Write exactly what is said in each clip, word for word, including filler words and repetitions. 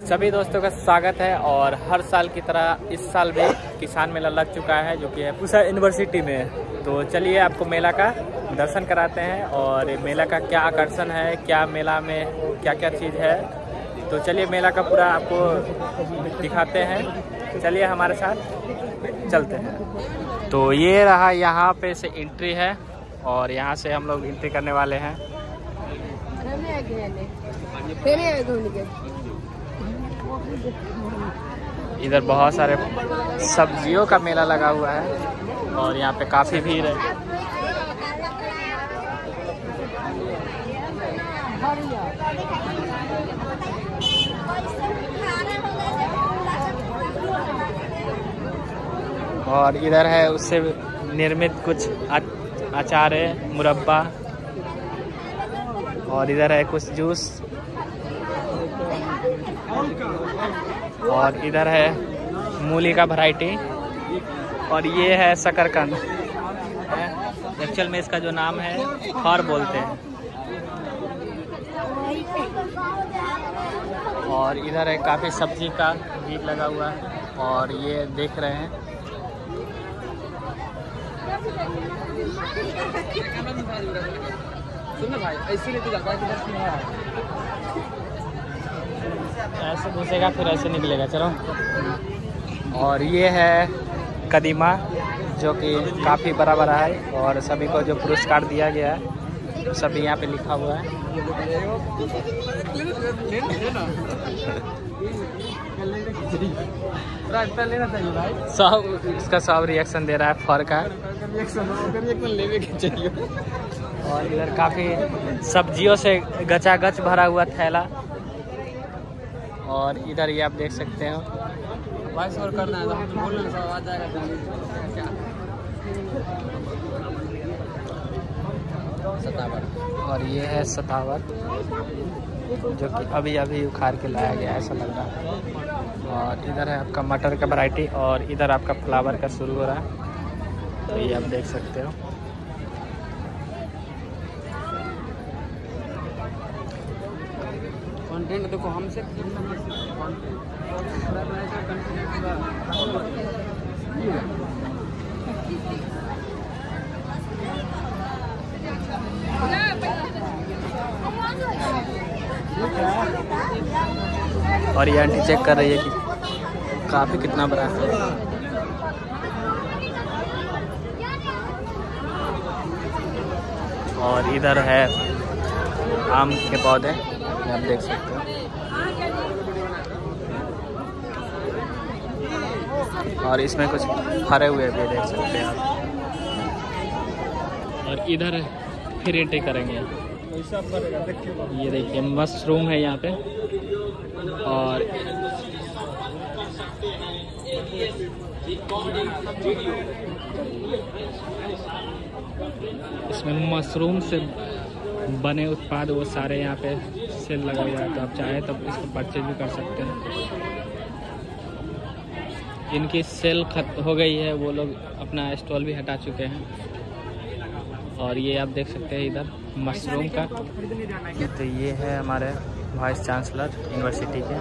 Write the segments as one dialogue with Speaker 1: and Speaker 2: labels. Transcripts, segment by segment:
Speaker 1: सभी दोस्तों का स्वागत है। और हर साल की तरह इस साल भी किसान मेला लग चुका है, जो कि है पूसा यूनिवर्सिटी में। तो चलिए आपको मेला का दर्शन कराते हैं और मेला का क्या आकर्षण है, क्या मेला में क्या क्या चीज़ है। तो चलिए मेला का पूरा आपको दिखाते हैं, चलिए हमारे साथ चलते हैं। तो ये रहा, यहाँ पे से एंट्री है और यहाँ से हम लोग एंट्री करने वाले हैं। इधर बहुत सारे सब्जियों का मेला लगा हुआ है और यहाँ पे काफ़ी भीड़ है। और इधर है उससे निर्मित कुछ अचार है, मुरब्बा, और इधर है कुछ जूस, और इधर है मूली का वैरायटी, और ये है शकरकंद। एक्चुअल में इसका जो नाम है खौर बोलते हैं। और इधर है काफ़ी सब्जी का भीड़ लगा हुआ है और ये देख रहे हैं। भाई ऐसे ऐसे घुसेगा फिर ऐसे निकलेगा, चलो। और ये है कदीमा, जो कि काफ़ी बड़ा बड़ा है और सभी को जो पुरस्कार दिया गया है सभी यहाँ पे लिखा हुआ है। सब इसका सब रिएक्शन दे रहा है फर का। और इधर काफ़ी सब्जियों से गचागच भरा हुआ थैला। और इधर ये आप देख सकते हो, वॉइस ओवर करना है तो हम बोलने से आवाज आएगा। सतावर, और ये है सतावर, जो कि अभी अभी उखाड़ के लाया गया है, ऐसा लग रहा है। और इधर है आपका मटर का वैरायटी और इधर आपका फ्लावर का शुरू हो रहा है, तो ये आप देख सकते हो। कंटेंट देखो हमसे और ये आंटी चेक कर रही है कि काफी कितना बड़ा है। और इधर है आम के पौधे, आप देख सकते हो। और इसमें कुछ फरे हुए भी देख सकते हैं आप। और इधर फिर एंट्री करेंगे, ये देखिए मशरूम है यहाँ पे। और इसमें मशरूम से बने उत्पाद वो सारे यहाँ पे सेल लगा हुआ है, तो आप चाहे तो इसको परचेज भी कर सकते हैं। इनकी सेल खत्म हो गई है, वो लोग अपना स्टॉल भी हटा चुके हैं। और ये आप देख सकते हैं इधर मशरूम का। तो ये है हमारे वाइस चांसलर यूनिवर्सिटी के,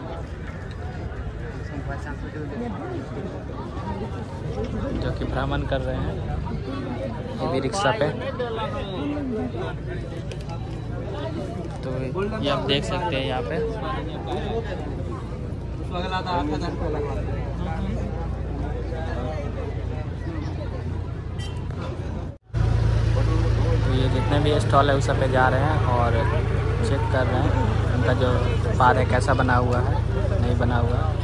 Speaker 1: जो कि भ्रमण कर रहे हैं ये भी रिक्शा पे। तो ये आप देख सकते हैं यहाँ पे। तो ये जितने भी स्टॉल है उस सब पे जा रहे हैं और चेक कर रहे हैं उनका जो उत्पाद है कैसा बना हुआ है, नहीं बना हुआ है।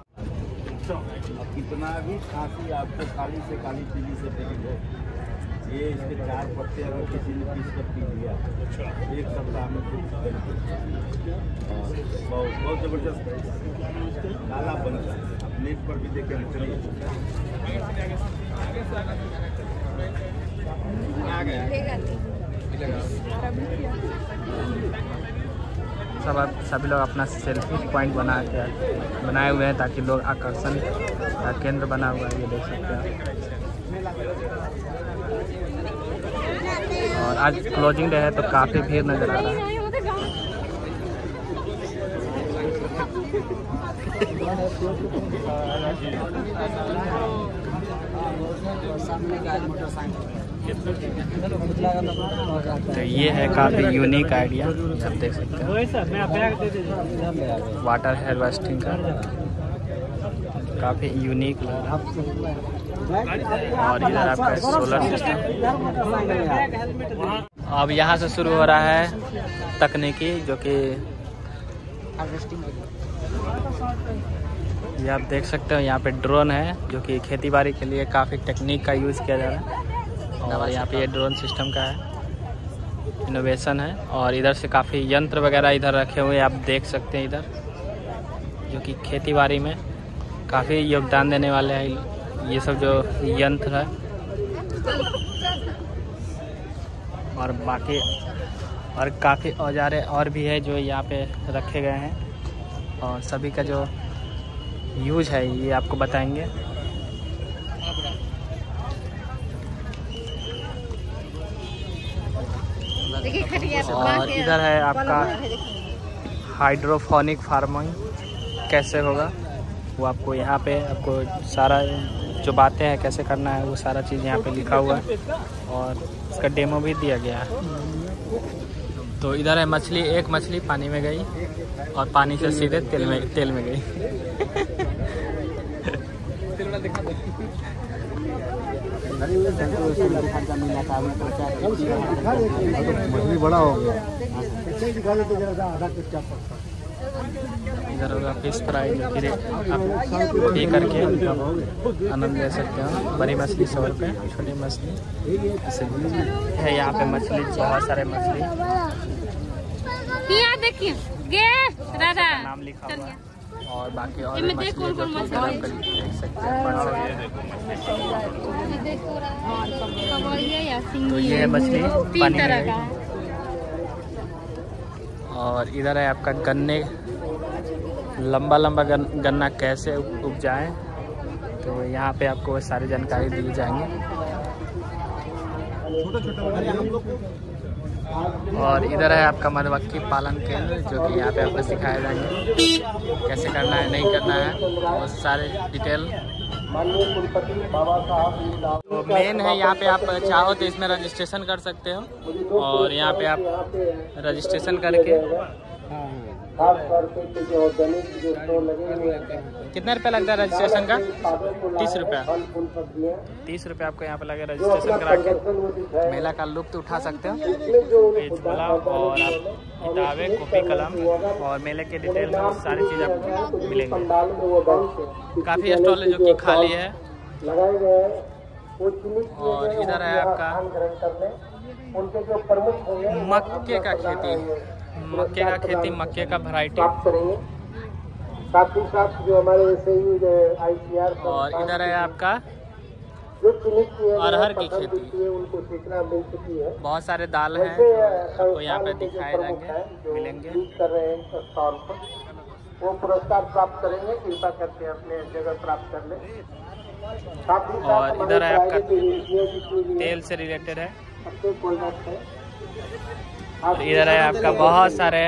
Speaker 2: कितना भी खांसी आपको काली से काली पीली से पीली हो, ये इसके चार पत्ते अगर किसी ने पीस कर पी लिया एक सप्ताह में बहुत बहुत जबरदस्त काला बनता है। आप नेट पर भी देखें चलिए
Speaker 1: सब सभी लोग अपना सेल्फी पॉइंट बना के बनाए हुए हैं ताकि लोग आकर्षण का केंद्र बना हुआ है, ये देख सकते हैं। और आज क्लोजिंग डे है तो काफ़ी भीड़ नज़र आ रहा है। तो ये है काफ़ी यूनिक आइडिया, आप देख सकते हैं। वाटर हार्वेस्टिंग का काफ़ी यूनिक लग रहा है। और इधर आपका सोलर सिस्टम। अब यहाँ से शुरू हो रहा है तकनीकी, जो कि ये आप देख सकते हो। यहाँ पे ड्रोन है जो कि खेतीबाड़ी के लिए काफ़ी टेक्निक का यूज़ किया जा रहा है। और यहाँ पे ये ड्रोन सिस्टम का है, इनोवेशन है। और इधर से काफ़ी यंत्र वगैरह इधर रखे हुए आप देख सकते हैं इधर, जो कि खेतीबाड़ी में काफ़ी योगदान देने वाले हैं ये सब जो यंत्र है। और बाकी और काफ़ी औजारे और भी है जो यहाँ पे रखे गए हैं, और सभी का जो यूज है ये आपको बताएंगे। और इधर है आपका हाइड्रोफोनिक फार्मिंग कैसे होगा, वो आपको यहाँ पे आपको सारा जो बातें हैं कैसे करना है वो सारा चीज़ यहाँ पे लिखा हुआ है, और इसका डेमो भी दिया गया है। तो इधर है मछली, एक मछली पानी में गई और पानी से सीधे तेल में तेल में गई।
Speaker 2: मछली बड़ा हो गया।
Speaker 1: इधर होगा फिश फ्राई, जो कि आप पे करके आनंद ले सकते हो। बड़ी मछली सौ रुपये, छोटी मछली है। यहाँ पे मछली बहुत सारे मछली
Speaker 3: देखिए
Speaker 1: नाम लिखा हुआ है, और बाकी और मछली जो कि देख सकते हैं पढ़ सकते हैं। तो ये है मछली पानी में। और इधर है आपका गन्ने, लंबा लंबा गन, गन्ना कैसे उपजाएं, तो यहाँ पे आपको सारी जानकारी दी जाएंगी। और इधर है आपका मधुमक्खी पालन केंद्र, जो कि यहाँ पे आपको सिखाया जाएंगे कैसे करना है, नहीं करना है, वो सारे डिटेल। तो मेन है यहाँ पे, आप चाहो तो इसमें रजिस्ट्रेशन कर सकते हो, और यहाँ पे आप रजिस्ट्रेशन करके कितना रुपया लगता है रजिस्ट्रेशन का? तीस रुपया तीस रुपया आपको यहाँ पे लगे रजिस्ट्रेशन करा के मेला का लुत्फ उठा सकते हो। पेज खोला और आप किताबें, कॉपी, कलम और मेले के डिटेल में सारी चीज़ आपको मिलेंगे। काफ़ी स्टॉल है जो कि खाली है। और इधर है आपका मक्के का खेती, मक्के का खेती, मक्के का वैरायटी।
Speaker 4: साथ ही साथ जो हमारे ऐसे ही आईसीआर
Speaker 1: और इधर है आपका अरहर की खेती।
Speaker 4: उनको सूचना मिल चुकी है।
Speaker 1: बहुत सारे दाल हैं आपको यहाँ पे दिखाए जाएंगे, मिलेंगे।
Speaker 4: कर रहे हैं स्टॉल पर, वो पुरस्कार प्राप्त करेंगे, कृपा करके अपने जगह प्राप्त कर लें।
Speaker 1: और इधर है आपका तेल से रिलेटेड है। और इधर है आपका बहुत सारे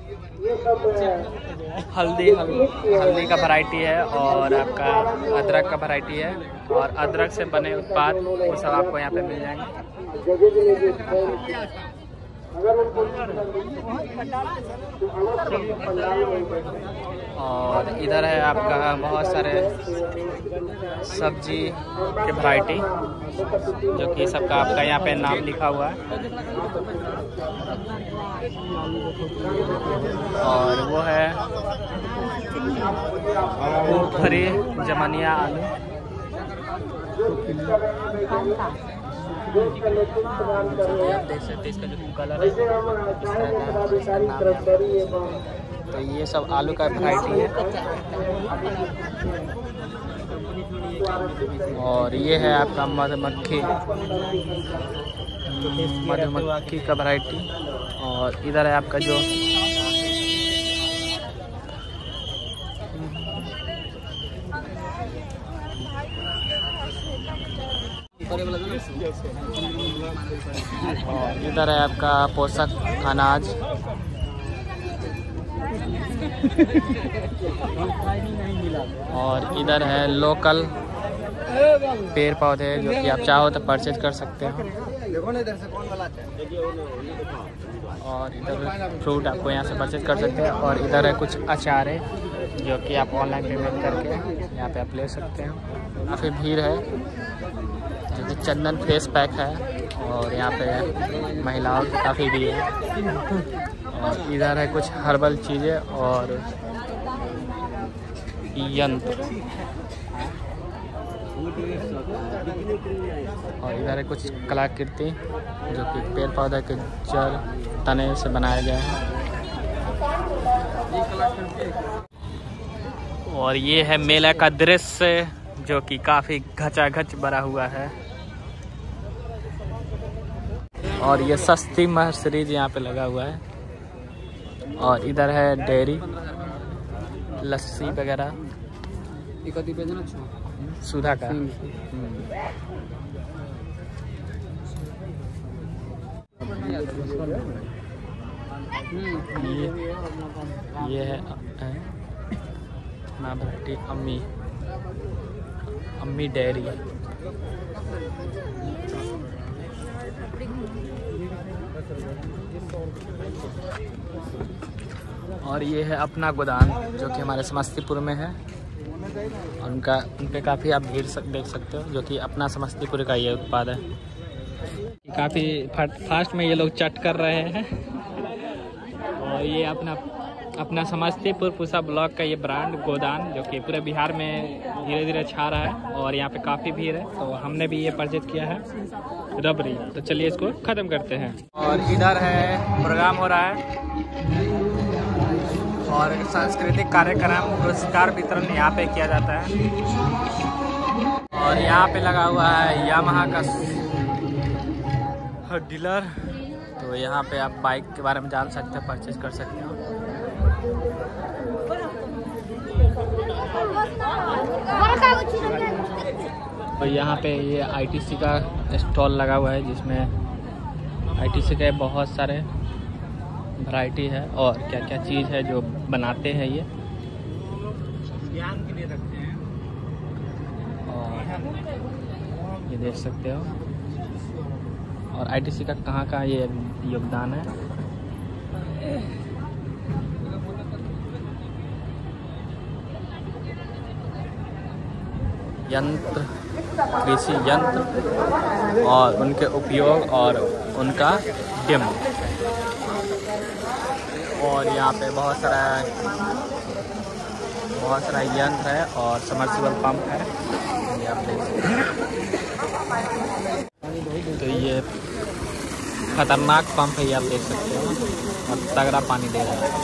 Speaker 1: हल्दी हल्दी का वैरायटी है, और आपका अदरक का वैरायटी है, और अदरक से बने उत्पाद वो सब आपको यहाँ पे मिल जाएंगे। और इधर है आपका बहुत सारे सब्जी के वैरायटी, जो कि सबका आपका यहाँ पे नाम लिखा हुआ है। और वो है मूंगफली, जमनिया, आलू।
Speaker 4: देश का नेतृत्व प्रदान कर रहे
Speaker 1: आप
Speaker 4: हैं।
Speaker 1: देख सकते हैं इसका जो कलर
Speaker 4: वैसे
Speaker 1: है
Speaker 4: हम
Speaker 1: इस तरह
Speaker 4: चाहेंगे
Speaker 1: का है,
Speaker 4: पदाधिकारी
Speaker 1: इसका नाम है।
Speaker 4: कर्मचारी एवं
Speaker 1: तो ये सब आलू का वैरायटी है। और ये है आपका मधुमक्खी मधुमक्खी का वैरायटी। और इधर है आपका जो और इधर है आपका पोषक अनाज। और इधर है लोकल पेड़ पौधे जो कि आप चाहो तो परचेज कर सकते हो। और इधर फ्रूट आपको यहाँ से परचेज कर सकते हैं। और इधर है कुछ अचारे जो कि आप ऑनलाइन पेमेंट करके यहाँ पे आप ले सकते हैं। काफ़ी भीड़ है जो कि चंदन फेस पैक है। और यहाँ पे महिलाओं की काफ़ी भीड़ है। और इधर है कुछ हर्बल चीज़ें और यंत्र। और इधर है कुछ कलाकृति जो कि पेड़ पौधे के जड़ तने से बनाए गए हैं। और ये है मेला का दृश्य जो कि काफ़ी घचाघच भरा हुआ है। और ये सस्ती महर सीरीज यहाँ पे लगा हुआ है। और इधर है डेयरी लस्सी वगैरह सुधा का। ये ये है नाम है अम्मी अम्मी डेयरी। और ये है अपना गोदाम जो कि हमारे समस्तीपुर में है। और उनका उन पे काफ़ी आप भीड़ सक, देख सकते हो जो कि अपना समस्तीपुर का ये उत्पाद है। काफ़ी फास्ट में ये लोग चट कर रहे हैं। और ये अपना अपना समस्तीपुर पूसा ब्लॉक का ये ब्रांड गोदान जो कि पूरे बिहार में धीरे धीरे छा रहा है। और यहाँ पे काफ़ी भीड़ है तो हमने भी ये परचेज किया है रबड़ी। तो चलिए इसको ख़त्म करते हैं। और इधर है प्रोग्राम हो रहा है और सांस्कृतिक कार्यक्रम पुरस्कार वितरण यहाँ पे किया जाता है। और यहाँ पे लगा हुआ है यामाहा का डीलर। तो यहाँ पे आप बाइक के बारे में जान सकते हैं, परचेज कर सकते हो। तो यहाँ पे ये आईटीसी का स्टॉल लगा हुआ है जिसमें आईटीसी के बहुत सारे वैरायटी है और क्या क्या चीज़ है जो बनाते हैं ये ज्ञान के लिए रखते हैं। और ये देख सकते हो। और आईटीसी का कहाँ का ये योगदान है। यंत्र कृषि यंत्र और उनके उपयोग और उनका डेमो। और यहाँ पे बहुत सारा बहुत सारा यंत्र है और समर्सिबल पंप है ये आप देख सकते हैं। तो ये खतरनाक पंप है ये आप देख सकते हो और तगड़ा पानी दे रहा है।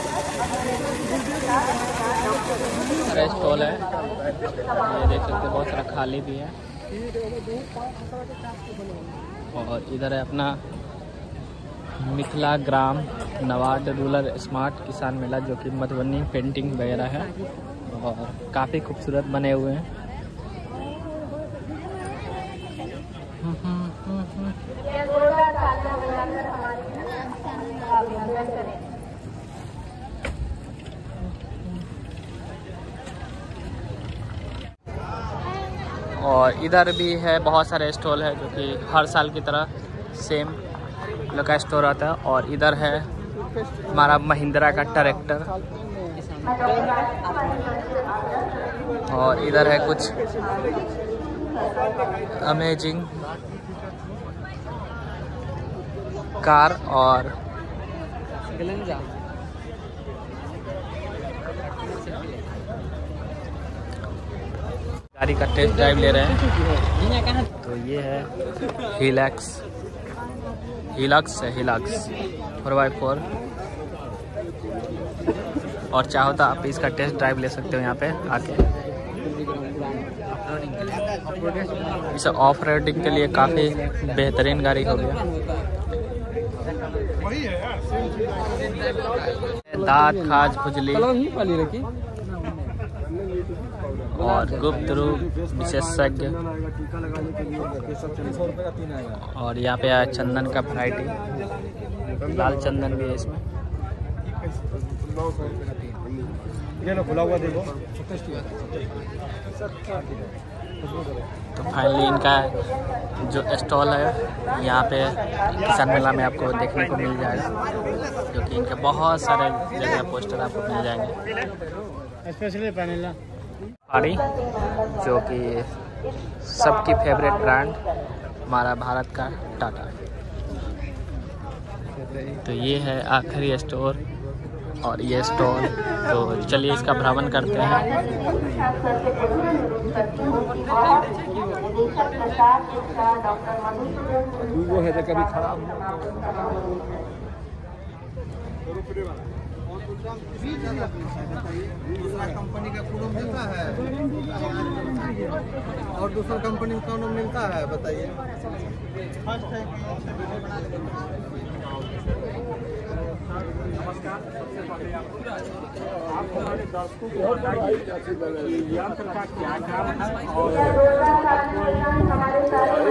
Speaker 1: सारा स्टॉल है ये देख सकते हो, बहुत सारा खाली भी है। और इधर है अपना मिथिला ग्राम नवाड रूरल स्मार्ट किसान मेला जो कि मधुबनी पेंटिंग वगैरह है और काफ़ी खूबसूरत बने हुए हैं। और इधर भी है बहुत सारे स्टॉल है जो कि हर साल की तरह सेम का स्टोर आता है। और इधर है हमारा महिंद्रा का ट्रैक्टर। और इधर है कुछ अमेजिंग कार और गाड़ी का टेस्ट ड्राइव ले रहे हैं। तो ये है हिलक्स, हिलक्स है हिलक्स फोर बाई फोर। और चाहो तो आप इसका टेस्ट ड्राइव ले सकते हो यहाँ पे आके। इसे ऑफ रोडिंग के लिए काफ़ी बेहतरीन गाड़ी हो गया। दांत, खाज, खुजली और गुप्त रूप विशेषज्ञ। और यहाँ पे है चंदन का वैरायटी, लाल चंदन भी है इसमें।
Speaker 2: खुला हुआ देखो।
Speaker 1: तो फाइनली इनका जो स्टॉल है यहाँ पे किसान मेला में आपको देखने को मिल जाएगा, जो कि इनके बहुत सारे जगह पोस्टर आपको मिल जाएंगे।
Speaker 2: स्पेशली पैनल
Speaker 1: गाड़ी जो कि सबकी फेवरेट ब्रांड हमारा भारत का टाटा। तो ये है आखिरी स्टोर और ये स्टॉल। तो चलिए इसका भ्रमण करते हैं।
Speaker 2: वो है कभी खराब दूसरा कंपनी का कौन मिलता है और दूसरा कंपनी का कौन मिलता है बताइए। नमस्कार, सबसे पहले आप हमारे दर्शकों को बताइए कि यंत्र का क्या काम है और हमारे सारे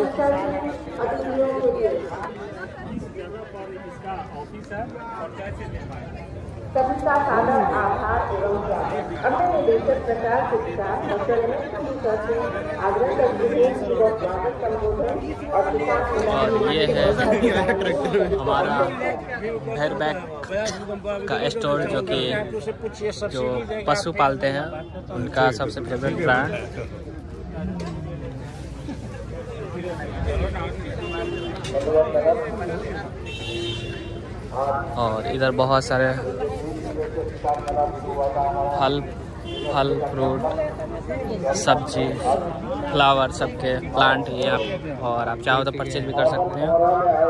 Speaker 2: इस जगह पर इसका ऑफिस है और कैसे निर्माण
Speaker 3: सभी का सादर आभार एवं अपने निदेशक प्रचार शिक्षा आग्रह करते हैं कि वह स्वागत संबोधन और
Speaker 1: और ये है हमारा भैरबैक का स्टोर, जो कि जो पशु पालते हैं उनका सबसे फेवरेट ब्रांड। और इधर बहुत सारे फल फल फ्रूट सब्जी फ्लावर सबके प्लांट ही आप, और आप चाहो तो परचेज भी कर सकते हैं।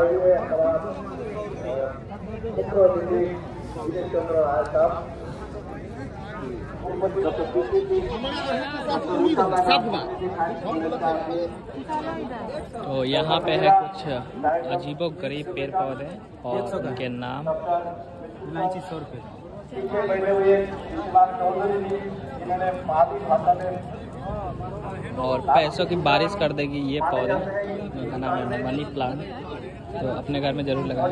Speaker 1: तो यहाँ पे है कुछ अजीबो गरीब पेड़ पौधे और उनके नाम।
Speaker 2: इलायची सौ रुपये
Speaker 1: और पैसों की बारिश कर देगी ये पौधा, जिनका नाम है मनी प्लांट। तो अपने घर में जरूर लगाएं।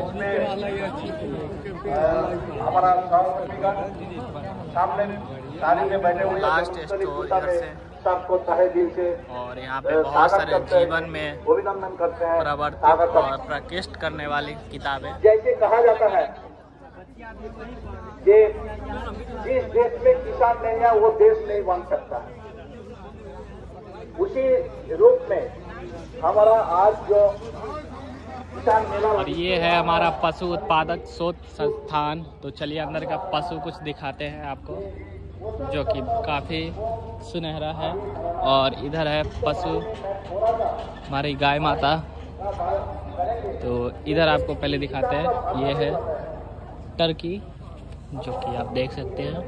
Speaker 1: लास्ट स्टोर इधर से,
Speaker 4: सबको तहे दिल से
Speaker 1: और यहाँ पे बहुत सारे जीवन में
Speaker 4: अभिनंदन करते हैं।
Speaker 1: प्रवर्तित और प्रकृष्ट करने वाली किताबें।
Speaker 4: जैसे कहा जाता है कि जिस देश में किसान नहीं है वो देश नहीं बन सकता, उसी रूप में हमारा आज जो किसान मेला।
Speaker 1: और ये है हमारा पशु उत्पादक शोध संस्थान। तो चलिए अंदर का पशु कुछ दिखाते हैं आपको, जो कि काफ़ी सुनहरा है। और इधर है पशु हमारी गाय माता। तो इधर आपको पहले दिखाते हैं, ये है टर्की, जो कि आप देख सकते हैं।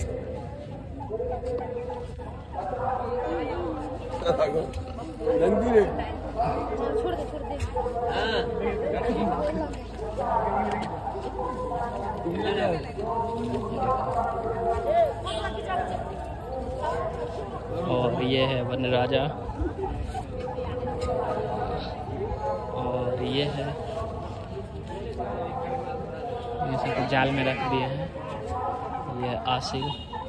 Speaker 1: और ये है वन राजा, और ये है ये सब जाल में रख दिए हैं। ये आसिल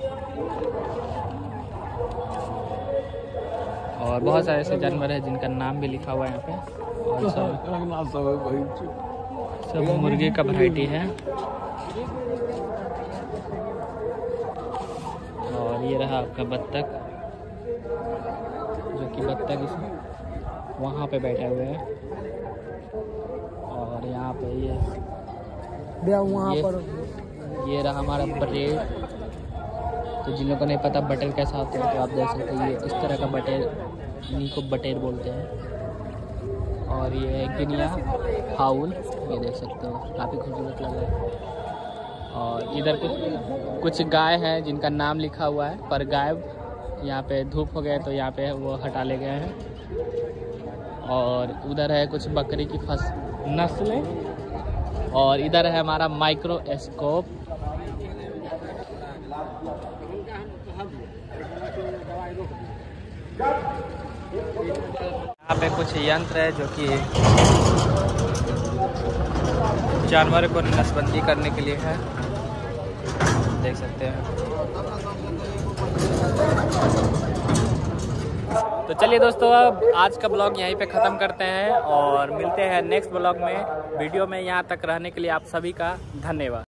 Speaker 1: और बहुत सारे ऐसे जानवर हैं जिनका नाम भी लिखा हुआ है यहाँ पे। और सब सब मुर्गे का वैरायटी है। और ये रहा आपका बत्तख, जो कि बत्तख इस वहाँ पे बैठे हुए हैं। और यहाँ पे ये
Speaker 2: वहाँ
Speaker 1: ये,
Speaker 2: पर
Speaker 1: ये रहा हमारा ब्रेड, तो जिन लोगों को नहीं पता बटेर कैसा होता है तो आप देख सकते हैं, ये इस तरह का बटेर, इन्हीं को बटेर बोलते हैं। और ये गिनिया फाउल, ये देख सकते हो काफ़ी खूबसूरत लग रहा है। और इधर कुछ कुछ गाय हैं जिनका नाम लिखा हुआ है, पर गाय यहाँ पे धूप हो गए तो यहाँ पे वो हटा ले गए हैं। और उधर है कुछ बकरी की फस नस्लें। और इधर है हमारा माइक्रोस्कोप। यहाँ पे कुछ यंत्र है जो कि जानवर को नसबंदी करने के लिए है, देख सकते हैं। तो चलिए दोस्तों, अब आज का ब्लॉग यहीं पे ख़त्म करते हैं और मिलते हैं नेक्स्ट ब्लॉग में। वीडियो में यहाँ तक रहने के लिए आप सभी का धन्यवाद।